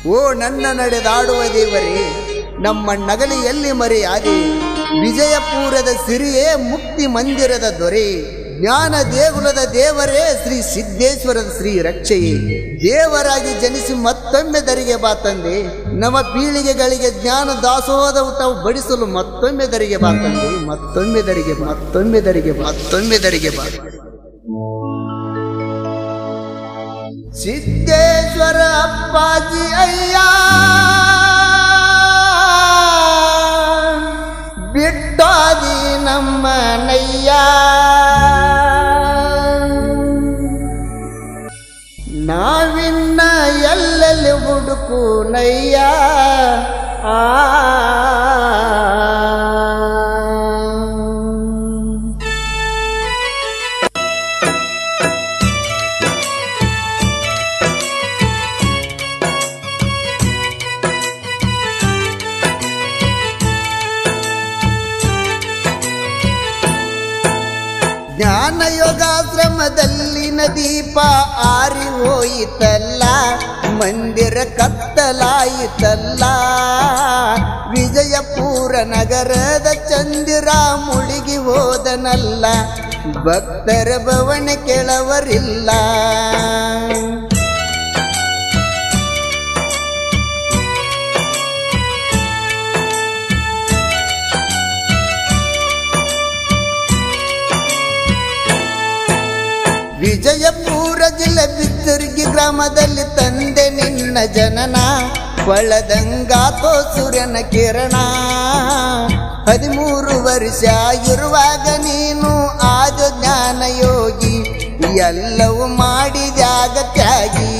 ಓ ನನ್ನ ನಡೆದಾಡುವ ದೇವರೇ, ನಮ್ಮ ನಗಲಿಯಲ್ಲಿ ಮರೆಯಾದೆ. ವಿಜಯಪುರದ ಸಿರಿಯೇ ಮುಕ್ತಿ ಮಂದಿರದ ದೊರೆ, ಜ್ಞಾನ ದೇಗುಲದ ದೇವರೇ ಶ್ರೀ ಸಿದ್ದೇಶ್ವರದ ಶ್ರೀ ರಕ್ಷೆಯೇ. ದೇವರಾಗಿ ಜನಿಸಿ ಮತ್ತೊಮ್ಮೆ ದರಿಗೆ ಬಾ ತಂದೆ, ನಮ್ಮ ಪೀಳಿಗೆಗಳಿಗೆ ಜ್ಞಾನ ದಾಸೋಹದ ಊಟವು ಬಡಿಸಲು ಮತ್ತೊಮ್ಮೆ ದರಿಗೆ ಬಾ ತಂದೆ, ಮತ್ತೊಮ್ಮೆ ದರಿಗೆ ಬಾ, ಮತ್ತೊಮ್ಮೆ ದರಿಗೆ ಬಾ, ಮತ್ತೊಮ್ಮೆ ದರಿಗೆ ಬಾ. ಸಿದ್ದೇಶ್ವರ ಅಪ್ಪಾಜಿ ಅಯ್ಯ ಬಿಟ್ಟಾದಿ ನಮ್ಮ ನಯ್ಯ, ನಾವಿನ್ನ ಎಲ್ಲೆಲ್ಲಿ ಹುಡುಕು ನಯ್ಯ. ಜ್ಞಾನ ಯೋಗಾಶ್ರಮದಲ್ಲಿನ ದೀಪ ಆರಿ ಹೋಯಿತಲ್ಲ, ಮಂದಿರ ಕತ್ತಲಾಯಿತಲ್ಲ. ವಿಜಯಪುರ ನಗರದ ಚಂದಿರ ಮುಳುಗಿ ಹೋದನಲ್ಲ, ಭಕ್ತರ ಭವನ ಕೆಳವರಿಲ್ಲ. ವಿಜಯಪುರ ಜಿಲ್ಲೆ ಬಿತ್ತರ್ಗಿ ಗ್ರಾಮದಲ್ಲಿ ತಂದೆ ನಿನ್ನ ಜನನ, ಬಳದಂಗಾತೋ ಸೂರ್ಯನ ಕಿರಣ. 13 ವರ್ಷ ಇರುವಾಗ ನೀನು ಆದ ಜ್ಞಾನ ಯೋಗಿ, ಎಲ್ಲವೂ ಮಾಡಿದ್ಯಾಗ ತ್ಯಾಗಿ.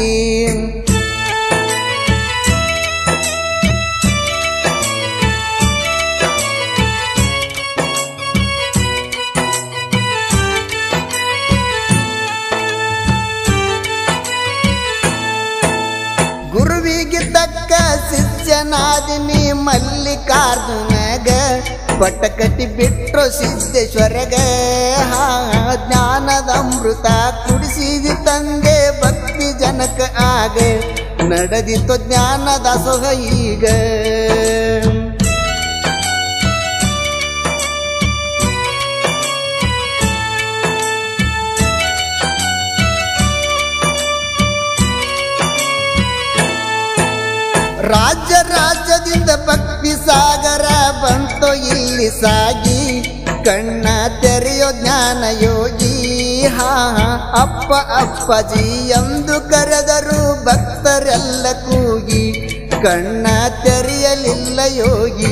ಗುರುವಿಗೆ ತಕ್ಕ ಶಿಷ್ಯನಾದಿನಿ ಮಲ್ಲಿಕಾರ್ಜುನಗ, ಪಟ್ಟ ಕಟ್ಟಿ ಬಿಟ್ರು ಸಿದ್ದೇಶ್ವರಗ. ಜ್ಞಾನದ ಅಮೃತ ಕುಡಿಸಿದಿ ತಂದೆ ಭಕ್ತಿ ಜನಕ ಆಗ, ನಡೆದಿತ್ತು ಜ್ಞಾನದ ಸೊಗ ಈಗ. ರಾಜ್ಯದಿಂದ ಭಕ್ತಿ ಸಾಗರ ಬಂತು ಇಲ್ಲಿ ಸಾಗಿ, ಕಣ್ಣ ತೆರೆಯೋ ಜ್ಞಾನ ಯೋಗಿ. ಅಪ್ಪ ಅಪ್ಪಾಜಿ ಎಂದು ಕರೆದರು ಭಕ್ತರೆಲ್ಲ ಕೂಗಿ, ಕಣ್ಣ ತೆರೆಯಲಿಲ್ಲ ಯೋಗಿ.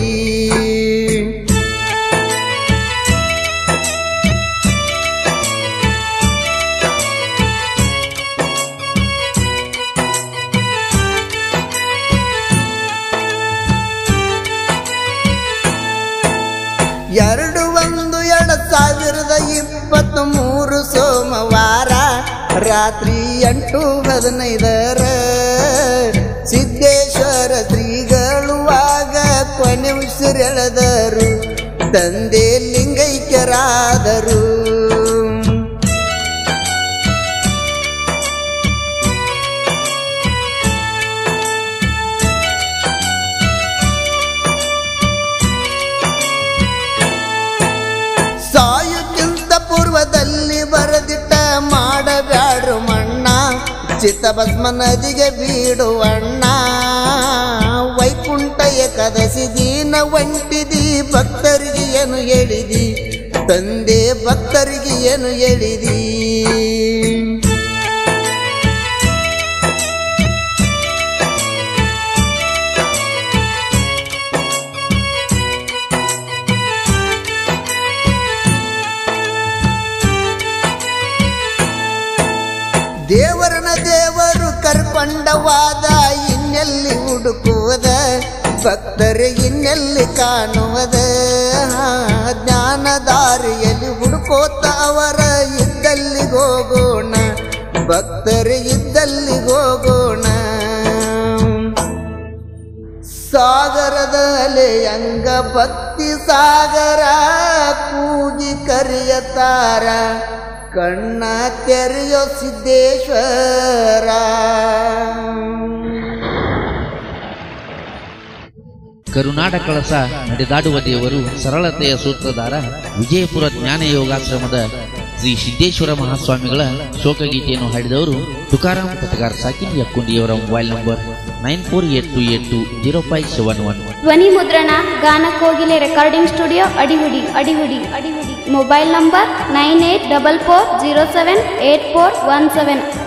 ಎರಡು 2023 ಸೋಮವಾರ ರಾತ್ರಿ 8:15 ಸಿದ್ದೇಶ್ವರ ಶ್ರೀಗಳು ಆಗ ಕೊನೆ ಉಸಿರೆಳೆದರು, ತಂದೆ ಲಿಂಗೈಕ್ಯರಾದರು. ಸಾಯುಕ್ಕಿಂತ ಪೂರ್ವದಲ್ಲಿ ಬರೆದಿಟ್ಟ ಮಾಡಬ್ಯಾಡ್ರು ಮಣ್ಣ, ಚಿತ್ತಭಸ್ಮ ನದಿಗೆ ಬೀಡುವಣ್ಣ. ವೈಕುಂಠ ಏಕಾದಶಿ ದಿನ ಒಂಟಿದಿ, ಭಕ್ತರಿಗೆ ಏನು ಹೇಳಿದಿ ತಂದೆ, ಭಕ್ತರಿಗೆ ಏನು ಹೇಳಿದಿ. ದೇವರನ ದೇವರು ಕರ್ಕೊಂಡವಾದ, ಇನ್ನೆಲ್ಲಿ ಹುಡುಕುವುದ ಭಕ್ತರು ಇನ್ನೆಲ್ಲಿ ಕಾಣುವುದ. ಜ್ಞಾನದಾರಿಯಲ್ಲಿ ಹುಡುಕೋತ ಅವರ ಇದ್ದಲ್ಲಿ ಹೋಗೋಣ, ಭಕ್ತರು ಇದ್ದಲ್ಲಿ ಹೋಗೋಣ. ಸಾಗರದ ಅಲೆಯಂಗ ಭಕ್ತಿ ಸಾಗರ ಕೂಗಿ ಕರೆಯತಾರ, ಕಣ್ಣ ತೆರೆಯೋ ಸಿದ್ದೇಶ್ವರ. ಕರುನಾಡ ಕಳಸ ನಡೆದಾಡುವ ದೇವರು ಸರಳತೆಯ ಸೂತ್ರಧಾರ ವಿಜಯಪುರ ಜ್ಞಾನ ಯೋಗಾಶ್ರಮದ ಶ್ರೀ ಸಿದ್ದೇಶ್ವರ ಮಹಾಸ್ವಾಮಿಗಳ ಶೋಕಗೀತೆಯನ್ನು ಹಾಡಿದವರು ತುಕಾರಾಮ್ ಪಟಗಾರ ಸಾಕಿನ್ ಯಕ್ಕುಂಡಿಯವರ ಮೊಬೈಲ್ ನಂಬರ್ 9482820571. ಧ್ವನಿ ಮುದ್ರಣ Gana Kogile recording studio Adihudi. Mobile number 9844078417.